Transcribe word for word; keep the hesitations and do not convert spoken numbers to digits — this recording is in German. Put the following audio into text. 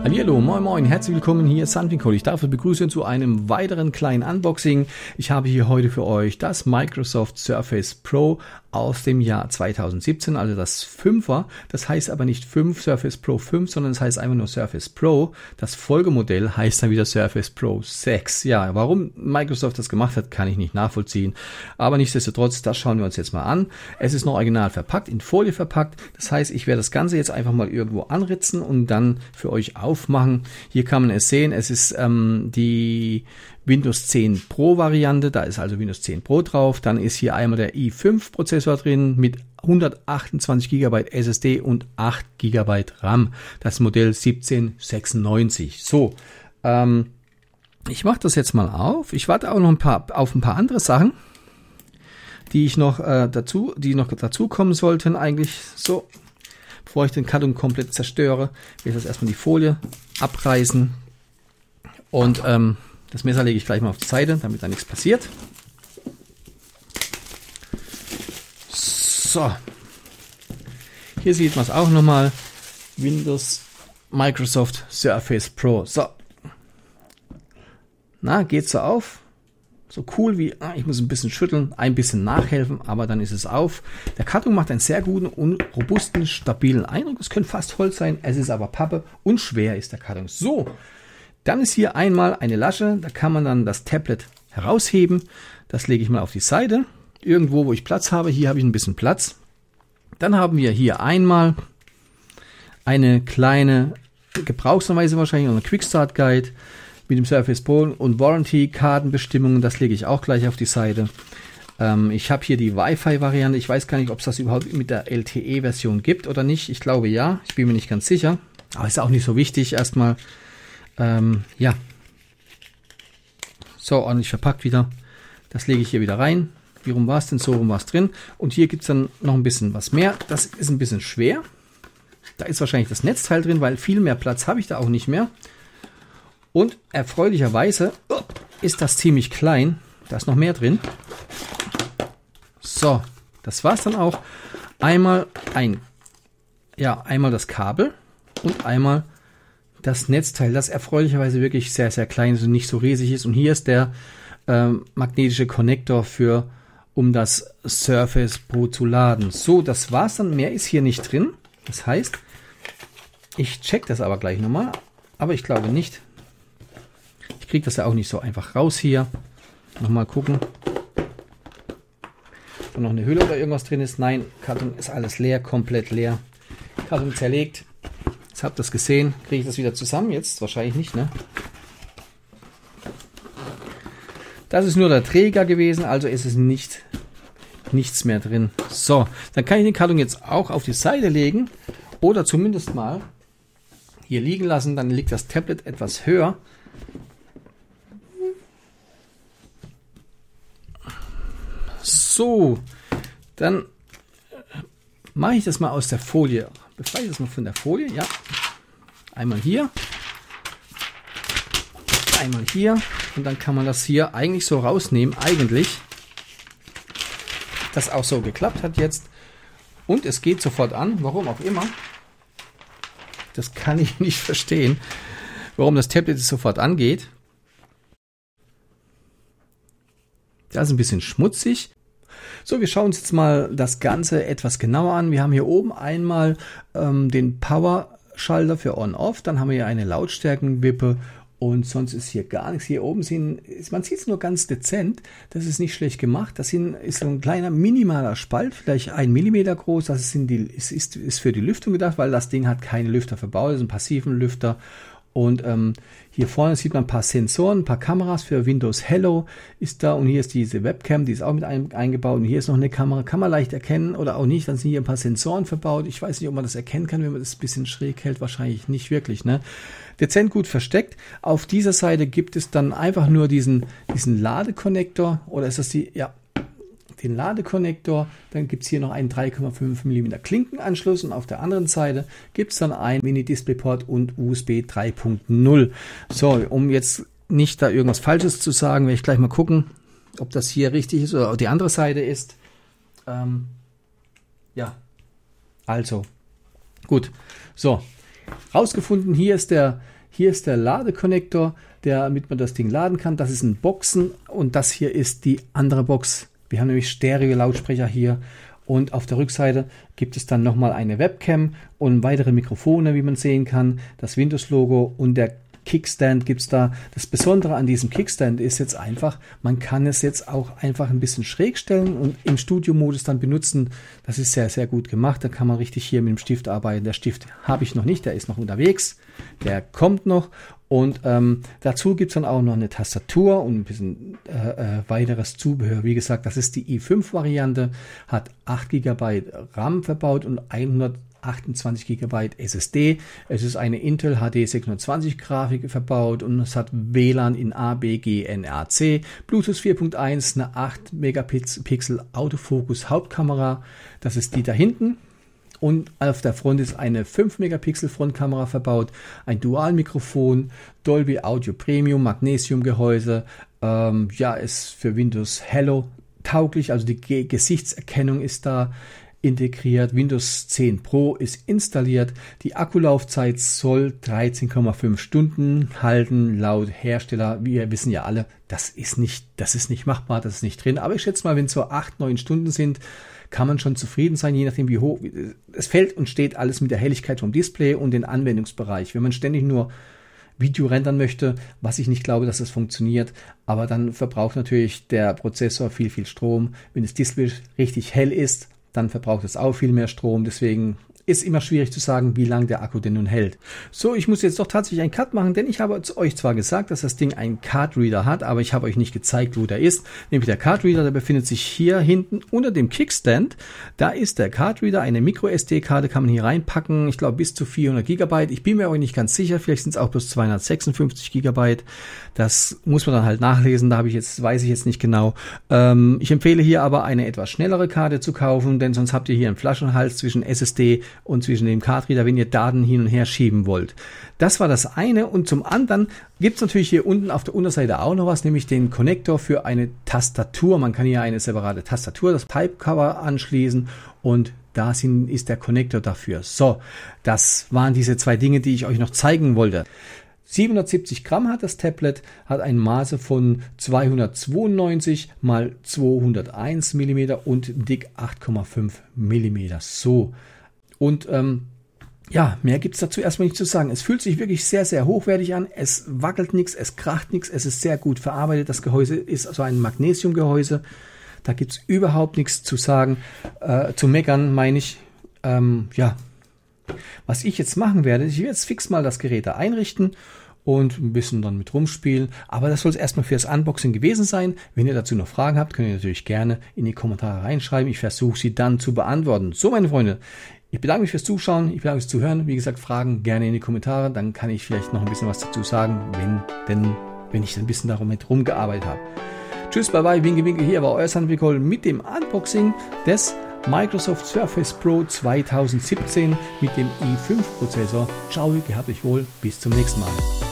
Hallihallo, moin moin, herzlich willkommen, hier ist Sanfincode. Ich darf euch begrüßen zu einem weiteren kleinen Unboxing. Ich habe hier heute für euch das Microsoft Surface Pro aus dem Jahr zweitausendsiebzehn, also das Fünfer. Das heißt aber nicht fünf Surface Pro fünf, sondern es heißt einfach nur Surface Pro. Das Folgemodell heißt dann wieder Surface Pro sechs. Ja, warum Microsoft das gemacht hat, kann ich nicht nachvollziehen. Aber nichtsdestotrotz, das schauen wir uns jetzt mal an. Es ist noch original verpackt, in Folie verpackt. Das heißt, ich werde das Ganze jetzt einfach mal irgendwo anritzen und dann für euch aufmachen. Hier kann man es sehen, es ist ähm, die Windows zehn Pro Variante, da ist also Windows zehn Pro drauf. Dann ist hier einmal der i fünf Prozessor drin mit hundertachtundzwanzig Gigabyte S S D und acht Gigabyte RAM. Das Modell siebzehn sechsundneunzig. So, ähm, ich mache das jetzt mal auf. Ich warte auch noch ein paar, auf ein paar andere Sachen, die ich noch äh, dazu, die noch dazu kommen sollten eigentlich. So, bevor ich den Karton komplett zerstöre, will ich das erstmal die Folie abreißen und ähm, das Messer lege ich gleich mal auf die Seite, damit da nichts passiert. So, hier sieht man es auch nochmal. Windows Microsoft Surface Pro. So, na, geht so auf. So cool wie, ah, ich muss ein bisschen schütteln, ein bisschen nachhelfen, aber dann ist es auf. Der Karton macht einen sehr guten und robusten, stabilen Eindruck. Es könnte fast Holz sein, es ist aber Pappe und schwer ist der Karton. So, dann ist hier einmal eine Lasche, da kann man dann das Tablet herausheben. Das lege ich mal auf die Seite, irgendwo, wo ich Platz habe. Hier habe ich ein bisschen Platz. Dann haben wir hier einmal eine kleine Gebrauchsanweisung, wahrscheinlich eine Quick Start Guide mit dem Surface Pro und Warranty-Kartenbestimmungen. Das lege ich auch gleich auf die Seite. Ähm, ich habe hier die Wi-Fi-Variante. Ich weiß gar nicht, ob es das überhaupt mit der L T E-Version gibt oder nicht. Ich glaube ja, ich bin mir nicht ganz sicher. Aber ist auch nicht so wichtig erstmal. Ähm, ja, so ordentlich verpackt wieder. Das lege ich hier wieder rein. Wie rum war es denn? So rum war es drin. Und hier gibt es dann noch ein bisschen was mehr. Das ist ein bisschen schwer. Da ist wahrscheinlich das Netzteil drin, weil viel mehr Platz habe ich da auch nicht mehr. Und erfreulicherweise oh, ist das ziemlich klein. Da ist noch mehr drin. So, das war es dann auch. Einmal ein, ja, einmal das Kabel und einmal das Netzteil, das erfreulicherweise wirklich sehr, sehr klein ist und nicht so riesig ist. Und hier ist der ähm, magnetische Konnektor für, um das Surface Pro zu laden. So, das war's dann. Mehr ist hier nicht drin. Das heißt, ich check das aber gleich nochmal. Aber ich glaube nicht. Ich kriege das ja auch nicht so einfach raus hier. Nochmal gucken, ob noch eine Hülle oder irgendwas drin ist. Nein, Karton ist alles leer, komplett leer. Karton zerlegt. Jetzt habt ihr das gesehen. Kriege ich das wieder zusammen? Jetzt wahrscheinlich nicht, ne? Das ist nur der Träger gewesen, also ist es nicht, nichts mehr drin. So, dann kann ich den Karton jetzt auch auf die Seite legen oder zumindest mal hier liegen lassen. Dann liegt das Tablet etwas höher. So, dann mache ich das mal aus der Folie. Befreie ich das mal von der Folie, ja. Einmal hier, einmal hier und dann kann man das hier eigentlich so rausnehmen, eigentlich. Das auch so geklappt hat jetzt und es geht sofort an, warum auch immer. Das kann ich nicht verstehen, warum das Tablet sofort angeht. Das ist ein bisschen schmutzig. So, wir schauen uns jetzt mal das Ganze etwas genauer an. Wir haben hier oben einmal ähm, den Power-Schalter für On-Off. Dann haben wir hier eine Lautstärkenwippe und sonst ist hier gar nichts. Hier oben sind, man sieht es nur ganz dezent. Das ist nicht schlecht gemacht. Das ist so ein kleiner minimaler Spalt, vielleicht ein Millimeter groß. Das sind die, ist, ist, ist für die Lüftung gedacht, weil das Ding hat keine Lüfter verbaut. Das ist ein passiven Lüfter. Und ähm, hier vorne sieht man ein paar Sensoren, ein paar Kameras für Windows Hello ist da. Und hier ist diese Webcam, die ist auch mit ein, eingebaut. Und hier ist noch eine Kamera, kann man leicht erkennen oder auch nicht. Dann sind hier ein paar Sensoren verbaut. Ich weiß nicht, ob man das erkennen kann, wenn man das ein bisschen schräg hält. Wahrscheinlich nicht wirklich, ne? Dezent gut versteckt. Auf dieser Seite gibt es dann einfach nur diesen, diesen Ladekonnektor. Oder ist das die, ja, den Ladekonnektor, dann gibt es hier noch einen drei Komma fünf Millimeter Klinkenanschluss und auf der anderen Seite gibt es dann einen Mini-Displayport und U S B drei Punkt null. So, um jetzt nicht da irgendwas Falsches zu sagen, werde ich gleich mal gucken, ob das hier richtig ist oder die andere Seite ist. Ähm, ja, also, gut. So, rausgefunden. Hier ist der, hier ist der Ladekonnektor, damit man das Ding laden kann. Das ist ein Boxen und das hier ist die andere Box. Wir haben nämlich Stereo-Lautsprecher hier. Und auf der Rückseite gibt es dann nochmal eine Webcam und weitere Mikrofone, wie man sehen kann. Das Windows-Logo und der Kickstand gibt es da. Das Besondere an diesem Kickstand ist jetzt einfach, man kann es jetzt auch einfach ein bisschen schräg stellen und im Studio-Modus dann benutzen. Das ist sehr, sehr gut gemacht. Da kann man richtig hier mit dem Stift arbeiten. Der Stift habe ich noch nicht, der ist noch unterwegs. Der kommt noch. Und ähm, dazu gibt es dann auch noch eine Tastatur und ein bisschen äh, äh, weiteres Zubehör. Wie gesagt, das ist die i fünf Variante, hat acht Gigabyte RAM verbaut und hundertachtundzwanzig Gigabyte S S D. Es ist eine Intel H D sechshundertzwanzig Grafik verbaut und es hat W L A N in A, B, G, N R, C, Bluetooth vier Punkt eins, eine acht Megapixel Autofokus Hauptkamera. Das ist die da hinten. Und auf der Front ist eine fünf Megapixel Frontkamera verbaut, ein Dualmikrofon, Dolby Audio Premium, Magnesiumgehäuse, ähm, ja, ist für Windows Hello tauglich, also die Ge- Gesichtserkennung ist da integriert, Windows zehn Pro ist installiert, die Akkulaufzeit soll dreizehn Komma fünf Stunden halten, laut Hersteller. Wir wissen ja alle, das ist nicht, das ist nicht machbar, das ist nicht drin, aber ich schätze mal, wenn es so acht, neun Stunden sind, kann man schon zufrieden sein, je nachdem wie hoch. Es fällt und steht alles mit der Helligkeit vom Display und den Anwendungsbereich. Wenn man ständig nur Video rendern möchte, was ich nicht glaube, dass das funktioniert, aber dann verbraucht natürlich der Prozessor viel, viel Strom. Wenn das Display richtig hell ist, dann verbraucht es auch viel mehr Strom. Deswegen ist immer schwierig zu sagen, wie lange der Akku denn nun hält. So, ich muss jetzt doch tatsächlich einen Cut machen, denn ich habe euch zwar gesagt, dass das Ding einen Card Reader hat, aber ich habe euch nicht gezeigt, wo der ist. Nämlich der Card Reader, der befindet sich hier hinten unter dem Kickstand. Da ist der Card Reader, eine Micro S D-Karte kann man hier reinpacken. Ich glaube bis zu vierhundert Gigabyte. Ich bin mir auch nicht ganz sicher, vielleicht sind es auch bloß zweihundertsechsundfünfzig Gigabyte. Das muss man dann halt nachlesen, da habe ich jetzt, weiß ich jetzt nicht genau. Ähm, ich empfehle hier aber eine etwas schnellere Karte zu kaufen, denn sonst habt ihr hier einen Flaschenhals zwischen S S D und zwischen dem Card Reader, wenn ihr Daten hin und her schieben wollt. Das war das eine und zum anderen gibt es natürlich hier unten auf der Unterseite auch noch was, nämlich den Konnektor für eine Tastatur. Man kann hier eine separate Tastatur, das Type-Cover anschließen und da sind, ist der Konnektor dafür. So, das waren diese zwei Dinge, die ich euch noch zeigen wollte. siebenhundertsiebzig Gramm hat das Tablet, hat ein Maße von zweihundertzweiundneunzig mal zweihunderteins Millimeter und dick acht Komma fünf Millimeter. So. Und ähm, ja, mehr gibt es dazu erstmal nicht zu sagen. Es fühlt sich wirklich sehr, sehr hochwertig an. Es wackelt nichts, es kracht nichts, es ist sehr gut verarbeitet. Das Gehäuse ist also ein Magnesiumgehäuse. Da gibt es überhaupt nichts zu sagen, äh, zu meckern, meine ich. Ähm, ja, was ich jetzt machen werde, ich werde jetzt fix mal das Gerät da einrichten und ein bisschen dann mit rumspielen. Aber das soll es erstmal für das Unboxing gewesen sein. Wenn ihr dazu noch Fragen habt, könnt ihr natürlich gerne in die Kommentare reinschreiben. Ich versuche sie dann zu beantworten. So, meine Freunde, ich bedanke mich fürs Zuschauen, ich bedanke mich fürs Zuhören. Wie gesagt, Fragen gerne in die Kommentare, dann kann ich vielleicht noch ein bisschen was dazu sagen, wenn, denn, wenn ich ein bisschen darum mit rumgearbeitet habe. Tschüss, bye bye, winke, winke, hier war euer Sanvikol mit dem Unboxing des Microsoft Surface Pro zweitausendsiebzehn mit dem i fünf Prozessor. Ciao, gehabt euch wohl, bis zum nächsten Mal.